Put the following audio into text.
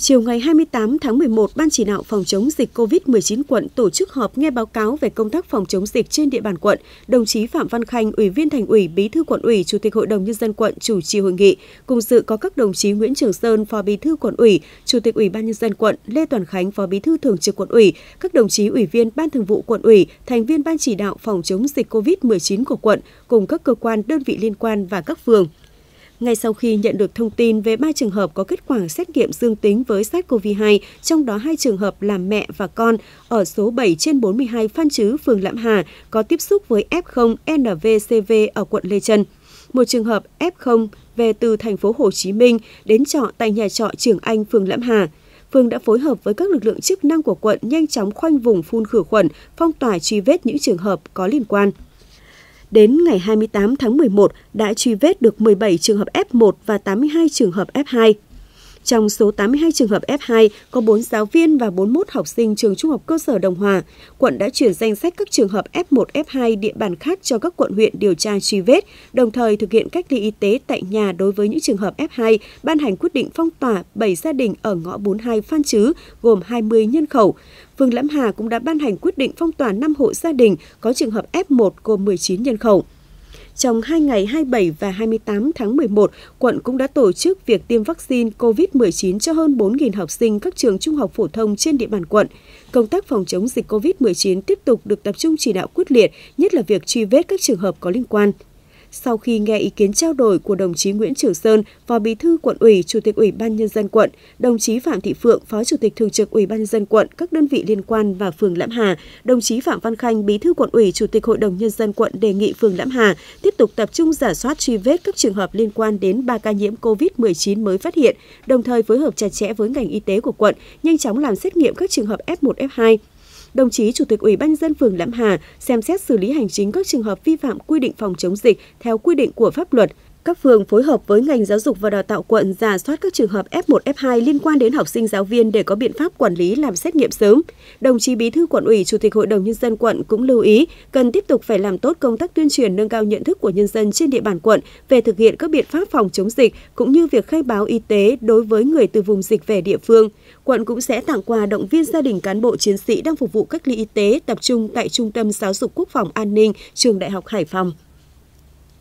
Chiều ngày 28 tháng 11, Ban chỉ đạo phòng chống dịch COVID-19 quận tổ chức họp nghe báo cáo về công tác phòng chống dịch trên địa bàn quận. Đồng chí Phạm Văn Khanh, Ủy viên Thành ủy, Bí thư Quận ủy, Chủ tịch Hội đồng Nhân dân quận chủ trì hội nghị. Cùng dự có các đồng chí Nguyễn Trường Sơn, Phó Bí thư Quận ủy, Chủ tịch Ủy ban Nhân dân quận, Lê Toàn Khánh, Phó Bí thư Thường trực Quận ủy, các đồng chí Ủy viên Ban Thường vụ Quận ủy, thành viên Ban chỉ đạo phòng chống dịch COVID-19 của quận, cùng các cơ quan, đơn vị liên quan và các phường. Ngay sau khi nhận được thông tin về 3 trường hợp có kết quả xét nghiệm dương tính với SARS-CoV-2, trong đó 2 trường hợp là mẹ và con ở số 7/42 Phan Trứ, phường Lạm Hà có tiếp xúc với F0 NVCV ở quận Lê Chân. Một trường hợp F0 về từ thành phố Hồ Chí Minh đến trọ tại nhà trọ Trường Anh, phường Lạm Hà. Phường đã phối hợp với các lực lượng chức năng của quận nhanh chóng khoanh vùng phun khử khuẩn, phong tỏa truy vết những trường hợp có liên quan. Đến ngày 28 tháng 11 đã truy vết được 17 trường hợp F1 và 82 trường hợp F2. Trong số 82 trường hợp F2 có 4 giáo viên và 41 học sinh trường Trung học cơ sở Đồng Hòa. Quận đã chuyển danh sách các trường hợp F1, F2 địa bàn khác cho các quận huyện điều tra truy vết, đồng thời thực hiện cách ly y tế tại nhà đối với những trường hợp F2, ban hành quyết định phong tỏa 7 gia đình ở ngõ 42 Phan Trứ gồm 20 nhân khẩu. Phường Lạm Hà cũng đã ban hành quyết định phong tỏa 5 hộ gia đình có trường hợp F1 gồm 19 nhân khẩu. Trong 2 ngày 27 và 28 tháng 11, quận cũng đã tổ chức việc tiêm vaccine COVID-19 cho hơn 4.000 học sinh các trường trung học phổ thông trên địa bàn quận. Công tác phòng chống dịch COVID-19 tiếp tục được tập trung chỉ đạo quyết liệt, nhất là việc truy vết các trường hợp có liên quan. Sau khi nghe ý kiến trao đổi của đồng chí Nguyễn Trường Sơn, Phó Bí thư Quận ủy, Chủ tịch Ủy ban Nhân dân quận, đồng chí Phạm Thị Phượng, Phó Chủ tịch Thường trực Ủy ban Nhân dân quận, các đơn vị liên quan và phường Lạm Hà, đồng chí Phạm Văn Khanh, Bí thư Quận ủy, Chủ tịch Hội đồng Nhân dân quận đề nghị phường Lạm Hà tiếp tục tập trung rà soát truy vết các trường hợp liên quan đến 3 ca nhiễm COVID-19 mới phát hiện, đồng thời phối hợp chặt chẽ với ngành y tế của quận, nhanh chóng làm xét nghiệm các trường hợp F1, F2. Đồng chí Chủ tịch Ủy ban Nhân dân phường Lạm Hà xem xét xử lý hành chính các trường hợp vi phạm quy định phòng chống dịch theo quy định của pháp luật. Các phường phối hợp với ngành giáo dục và đào tạo quận rà soát các trường hợp F1, F2 liên quan đến học sinh giáo viên để có biện pháp quản lý làm xét nghiệm sớm. Đồng chí Bí thư Quận ủy, Chủ tịch Hội đồng Nhân dân quận cũng lưu ý cần tiếp tục phải làm tốt công tác tuyên truyền nâng cao nhận thức của nhân dân trên địa bàn quận về thực hiện các biện pháp phòng chống dịch cũng như việc khai báo y tế đối với người từ vùng dịch về địa phương. Quận cũng sẽ tặng quà động viên gia đình cán bộ chiến sĩ đang phục vụ cách ly y tế tập trung tại Trung tâm Giáo dục Quốc phòng An ninh, Trường Đại học Hải Phòng.